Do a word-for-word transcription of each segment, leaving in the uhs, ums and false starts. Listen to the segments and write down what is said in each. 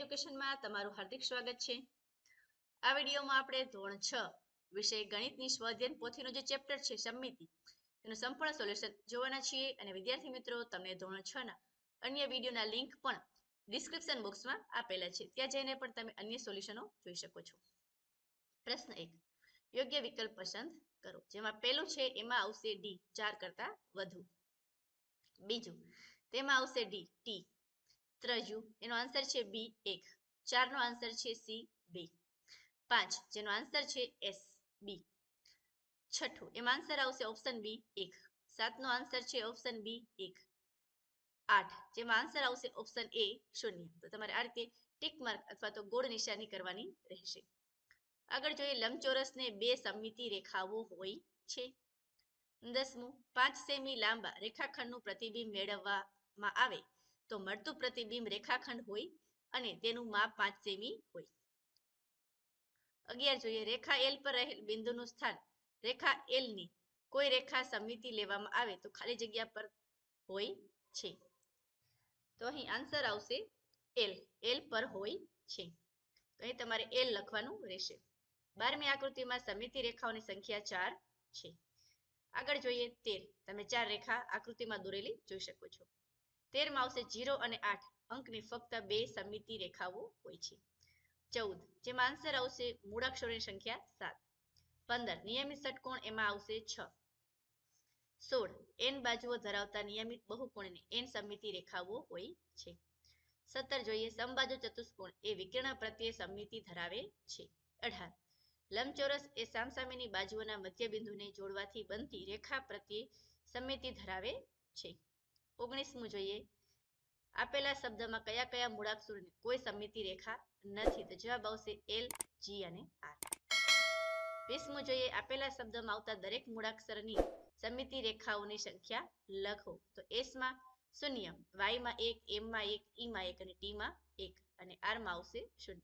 એજ્યુકેશનમાં તમારું હાર્દિક સ્વાગત છે। આ વિડીયોમાં આપણે ધોરણ છ વિષય ગણિતની સ્વાધ્યાયન પોથીનો જે ચેપ્ટર છે સમમિતિ તેનું સંપૂર્ણ સોલ્યુશન જોવાના છીએ અને વિદ્યાર્થી મિત્રો તમને ધોરણ છ ના અન્ય વિડીયોના લિંક પણ ડિસ્ક્રિપ્શન બોક્સમાં આપેલા છે, ત્યાં જઈને પણ તમે અન્ય સોલ્યુશનો જોઈ શકો છો। પ્રશ્ન એક, યોગ્ય વિકલ્પ પસંદ કરો। જેમાં પહેલું છે એમાં આવશે ડી, ચાર કરતા વધુ। બીજું તેમાં આવશે ડી, ટી। ત્રીજું એનો આન્સર છે બી, એક। ચાર નો આન્સર છે સી, બે। પાંચ જેનો આન્સર છે એસ, બી। છઠ્ઠું એમાં આન્સર આવશે ઓપ્શન બી, એક। સાત નો આન્સર છે ઓપ્શન બી, એક। આઠ જેમાં આન્સર આવશે ઓપ્શન એ, શૂન્ય। તો તમારે આ રીતે ટીક માર્ક અથવા તો ગોળ નિશાની કરવાની રહેશે। આગળ જોઈએ, લંબચોરસને બે સમમિતિ રેખાઓ હોય છે। દસમું, પાંચ સેમી લાંબા રેખાખંડનું પ્રતિબિંબ મેળવવામાં આવે તો મળતું પ્રતિબિંબ રેખાખંડ હોય અને તેનું માપ પાંચ સેમી હોય। અગિયાર જોઈએ, રેખા એલ પર રહેલ બિંદુનું સ્થાન રેખા એલ ની કોઈ રેખા સમમિતિ લેવામાં આવે તો ખાલી જગ્યા પર હોય છે। તો અહીં આન્સર આવશે એલ, એલ પર હોય છે। તો અહીં તમારે એલ લખવાનું રહેશે। બારમી આકૃતિમાં સમમિતિ રેખાઓની સંખ્યા ચાર છે। આગળ જોઈએ તેર, તમે ચાર રેખા આકૃતિમાં દોરેલી જોઈ શકો છો। તેર માં આવશે જીરો અને આઠ અંકની ફક્ત બે સમમિતિ રેખાઓ હોય છે। ચૌદ જેમાં આન્સર આવશે મૂળાક્ષરોની સંખ્યા સાત। પંદર નિયમિત ષટકોણ, એમાં આવશે છ। સોળ એન બાજુઓ ધરાવતા નિયમિત બહુકોણની એન સમમિતિ રેખાઓ હોય છે। સત્તર જોઈએ, સમબાજુ ચતુષ્કોણ એ વિકર્ણ પ્રત્યે સમમિતિ ધરાવે છે। અઢાર લંબચોરસ એ સામસામેની બાજુઓના મધ્યબિંદુને જોડવાથી બનતી રેખા પ્રત્યે સમમિતિ ધરાવે છે। ઓગણીસમું જોઈએ, આપેલા શબ્દમાં કયા કયા મૂળાક્ષરોની કોઈ સમમિતિ રેખા નથી? તો જવાબ આવશે એલ, જી અને આર। વીસમું જોઈએ, આપેલા શબ્દમાં આવતા દરેક મૂળાક્ષરની સમમિતિ રેખાઓની સંખ્યા લખો। તો એસ માં શૂન્ય, વાય માં એક, એમ માં એક, ઈ માં એક અને ટી માં એક અને આર માં આવશે શૂન્ય।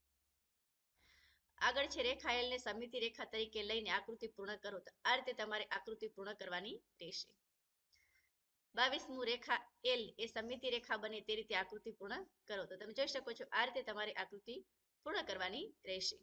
આગળ છે રેખા એલ ને સમમિતિ રેખા તરીકે લઈને આકૃતિ પૂર્ણ કરો। તો આ રીતે તમારે આકૃતિ પૂર્ણ કરવાની રહેશે। બાવીસમું, રેખા એલ એ સમમિતિ રેખા બને તે રીતે આકૃતિ પૂર્ણ કરો। તો તમે જોઈ શકો છો આ રીતે તમારે આકૃતિ પૂર્ણ કરવાની રહેશે।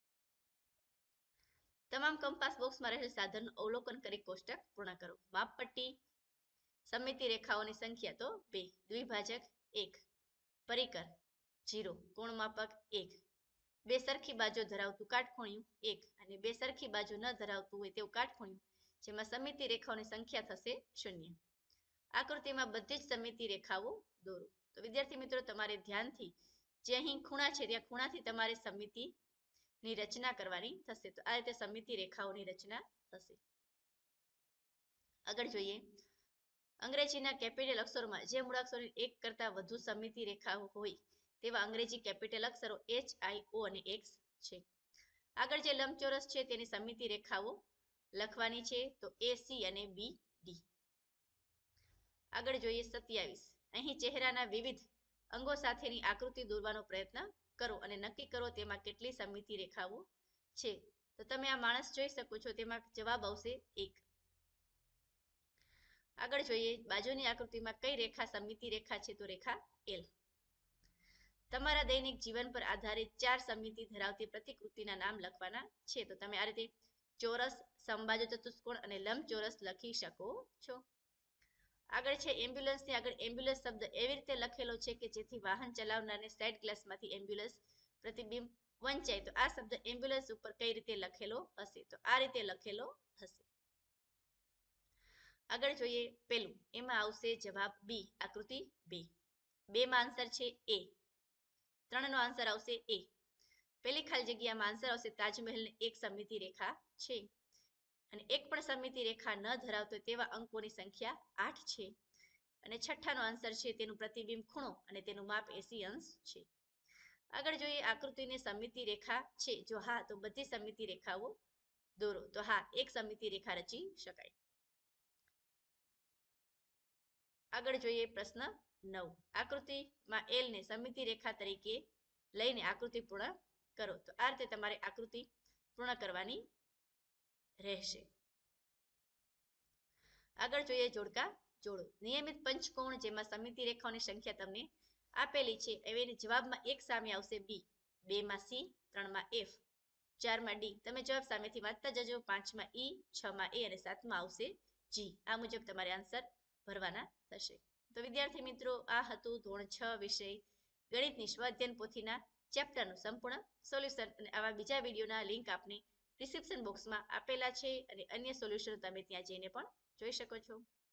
તમામ કંપાસ બોક્સમાં રહેલ સાધનનું અવલોકન કરી કોષ્ટક પૂર્ણ કરો। માપપટ્ટી, સમમિતિ રેખાઓની સંખ્યા તો બે, દ્વિભાજક એક, પરિકર જીરો, કોણ માપક એક, બે સરખી બાજુ ધરાવતું કાટખૂણિયું એક અને બે સરખી બાજુ ન ધરાવતું હોય તેવું કાટખૂણિયું, જેમાં સમમિતિ રેખાઓની સંખ્યા થશે શૂન્ય। આકૃતિમાં બધી જ સમમિતિ રેખાઓ દોરો। તો વિદ્યાર્થી મિત્રો તમારે ધ્યાનથી જે અહીં ખૂણા છે ત્યાં ખૂણાથી તમારે સમમિતિ ની રચના કરવાની થશે। તો આ રીતે સમમિતિ રેખાઓની રચના થશે। આગળ જોઈએ, અંગ્રેજીના કેપિટલ અક્ષરોમાં જે મૂળાક્ષરોની એક કરતા વધુ સમમિતિ રેખાઓ હોય તેવા અંગ્રેજી કેપિટલ અક્ષરો એચ, આઈ, ઓ અને એક્સ છે। આગળ જે લંબચોરસ છે તેની સમમિતિ રેખાઓ લખવાની છે, તો એ, સી અને બી, ડી। આગળ જોઈએ સત્યાવીસ, અહીં ચહેરાના વિવિધ અંગો સાથેની આકૃતિ દોરવાનો પ્રયત્ન કરો અને નક્કી કરો તેમાં કેટલી સમમિતિ રેખાઓ છે। તો તમે આ માણસ જોઈ શકો છો, તેમાં જવાબ આવશે એક। આગળ જોઈએ, બાજુની આકૃતિમાં કઈ રેખા સમમિતિ રેખા છે? તો રેખા એલ। તમારા દૈનિક જીવન પર આધારિત ચાર સમમિતિ ધરાવતી પ્રતિકૃતિના નામ લખવાના છે। તો તમે આ રીતે ચોરસ, સમબાજુ ચતુષ્કોણ અને લંબચોરસ લખી શકો છો। આગળ છે એમ્બ્યુલન્સની આગળ એમ્બ્યુલન્સ શબ્દ એવી રીતે લખેલો છે કે જેથી વાહન ચલાવનારને સાઇડ ગ્લાસમાંથી એમ્બ્યુલન્સ પ્રતિબિંબ વંચાય। તો આ શબ્દ એમ્બ્યુલન્સ ઉપર કઈ રીતે લખેલો હશે? તો આ રીતે લખેલો હશે। આગળ જોઈએ પેલું, એમાં આવશે જવાબ બી, આકૃતિ બે। બે માં આન્સર છે એ, ત્રણ નો આન્સર આવશે એ। પેલી ખાલી જગ્યામાં આન્સર આવશે તાજમહેલની એક સમમિતિ રેખા છે અને એક પણ સમમિતિ રેખા ન ધરાવતો તેવા અંકોની સંખ્યા આઠ છે અને છઠ્ઠાનો આન્સર છે તેનું પ્રતિબિંબ ખૂણો અને તેનું માપ એસી અંશ છે। આગળ જોઈએ, આકૃતિની સમમિતિ રેખા છે? જો હા તો બધી સમમિતિ રેખાઓ દોરો। તો હા, એક સમમિતિ રેખા રચી શકાય। આગળ જોઈએ પ્રશ્ન નવ, આકૃતિમાં એલ ને સમમિતિ રેખા તરીકે લઈને આકૃતિ પૂર્ણ કરો। તો આ રીતે તમારે આકૃતિ પૂર્ણ કરવાની રહેશે। આગળ જોઈએ જોડકા જોડો। નિયમિત પંચકોણ જેમાં સમમિતિ રેખાઓની સંખ્યા તમને આપેલી છે હવે એને જવાબમાં એક સામે આવશે બી, બે માં સી, ત્રણમાં એફ, ચારમાં ડી. તમે જવાબ સામેથી વાંચતા જજો. પાંચમાં ઈ, છમાં એ અને સાતમાં આવશે જી. આ મુજબ તમારે આન્સર ભરવાના થશે. તો વિદ્યાર્થી મિત્રો, આ હતું ધોરણ છ વિષય ગણિતની સ્વાધ્યાયન પોથીના ચેપ્ટરનું સંપૂર્ણ સોલ્યુશન. અને આવા બીજા વિડીયોના લિંક આપને ડિસ્ક્રિપ્શન બોક્સમાં આપેલા છે અને અન્ય સોલ્યુશન તમે ત્યાં જઈને પણ જોઈ શકો છો.